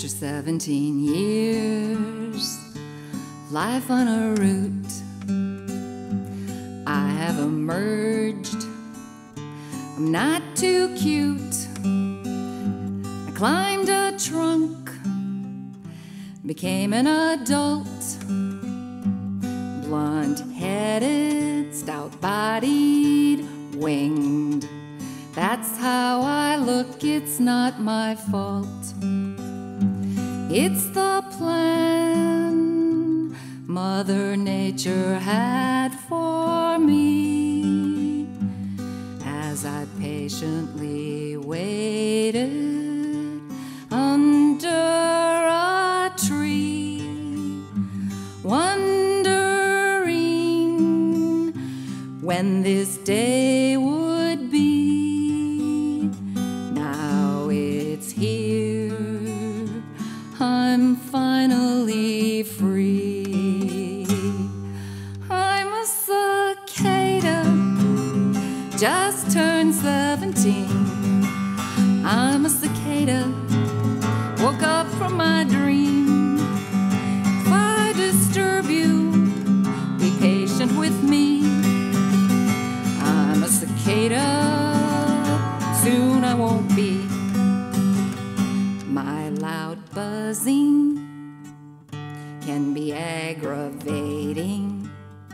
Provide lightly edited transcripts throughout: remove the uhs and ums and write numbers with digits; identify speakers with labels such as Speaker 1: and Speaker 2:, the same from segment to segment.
Speaker 1: After 17 years, life on a route, I have emerged. I'm not too cute. I climbed a trunk, became an adult, blonde-headed, stout-bodied, winged. That's how I look, it's not my fault. It's the plan Mother Nature had for me as I patiently waited under a tree, wondering when this day would be. Now it's here, I'm finally free. I'm a cicada, just turned 17. I'm a cicada, woke up from my dream. If I disturb you, be patient with me. I'm a cicada, soon I won't be. My loud buzzing can be aggravating.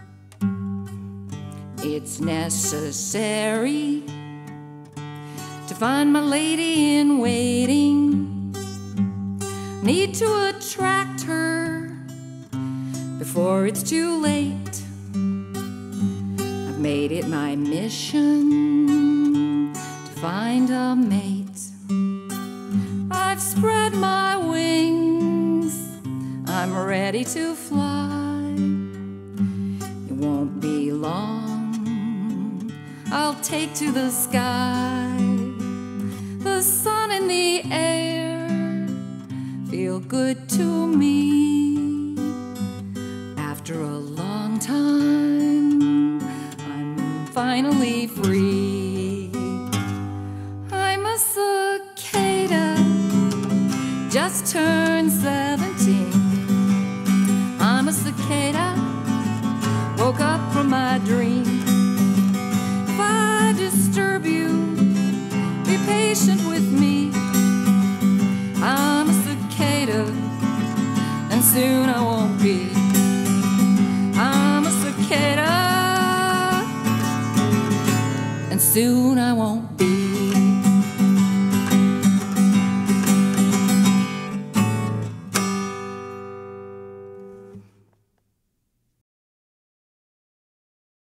Speaker 1: It's necessary to find my lady in waiting. Need to attract her before it's too late. I've made it my mission to find a mate. I've spread my wings, I'm ready to fly. It won't be long, I'll take to the sky. The sun in the air feel good to me. After a long time, I'm finally free. I'm a cicada, just turned 17. I'm a cicada, woke up from my dream. If I disturb you, be patient with me. I'm a cicada, and soon I won't be. I'm a cicada, and soon I won't be.